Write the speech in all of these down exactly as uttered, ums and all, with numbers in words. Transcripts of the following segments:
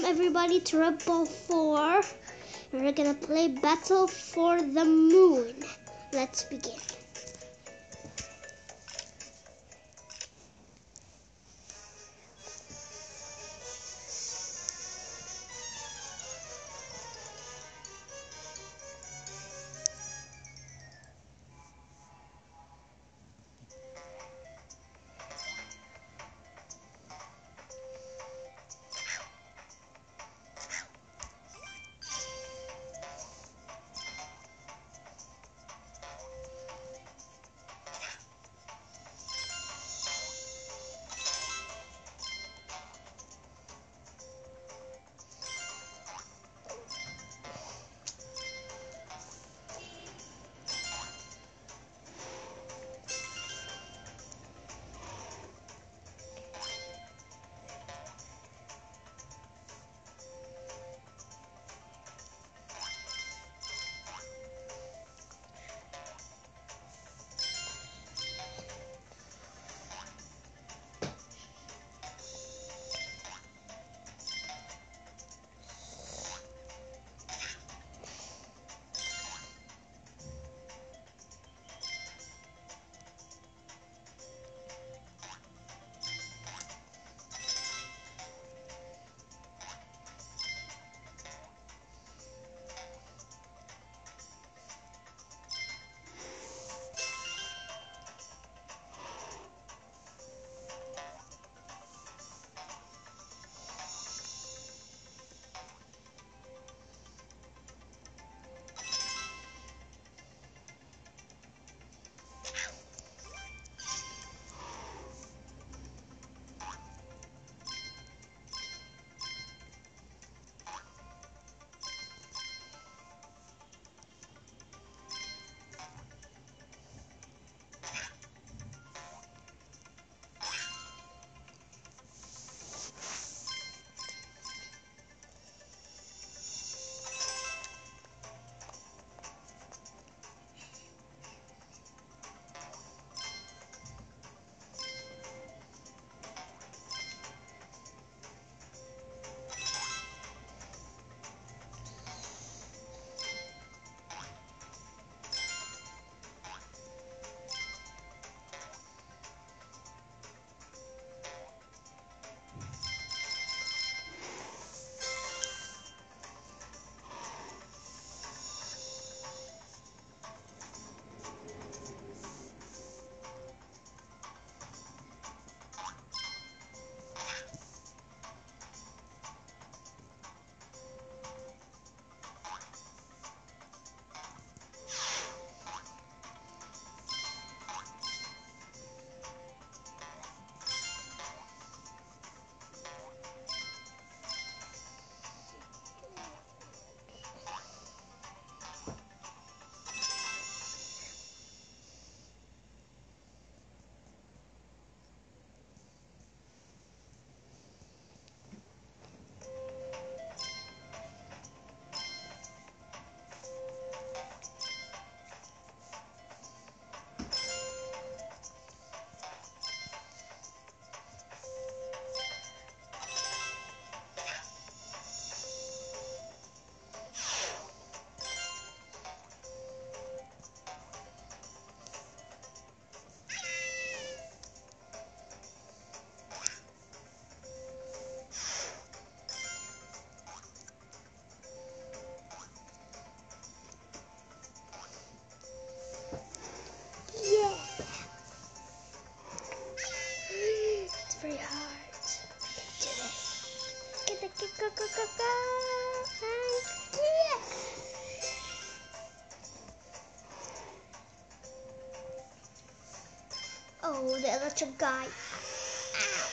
everybody to Rebel four. We're gonna play Battle for the Moon. Let's begin. Very hard. Get it. Get the go go go go. Yeah. Oh, the electric guy. Ow.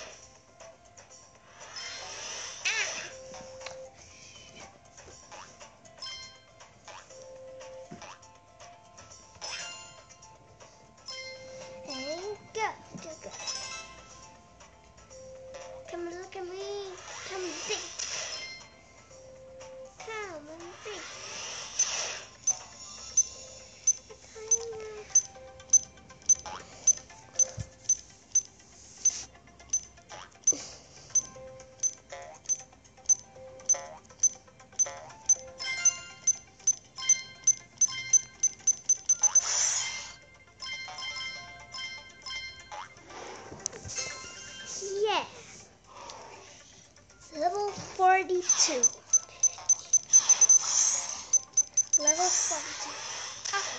And go, go, go. Come and look at me. Come big. Come and big. forty-two. Level forty-two. Ah.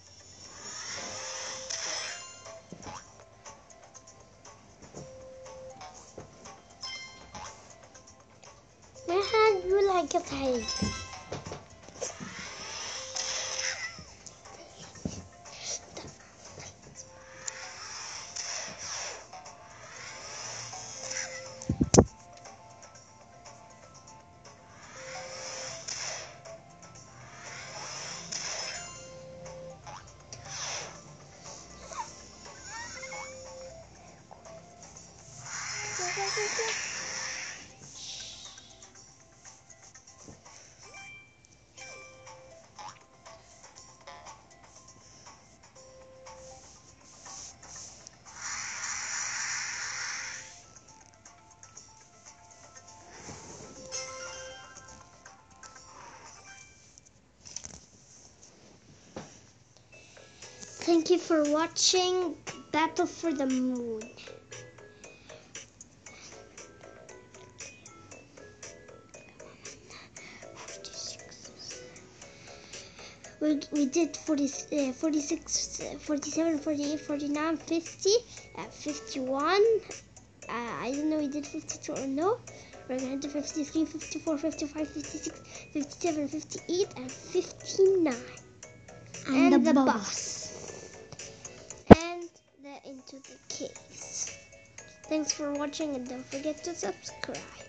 My hand will like a tiger. Thank you for watching Battle for the Moon. We, we did forty, uh, forty-six, uh, forty-seven, forty-eight, forty-nine, fifty, uh, fifty-one. Uh, I don't know we did fifty-two or no. We're going to do fifty-three, fifty-four, fifty-five, fifty-six, fifty-seven, fifty-eight, and fifty-nine. And, and the, the boss. boss. And the into the caves. Thanks for watching and don't forget to subscribe.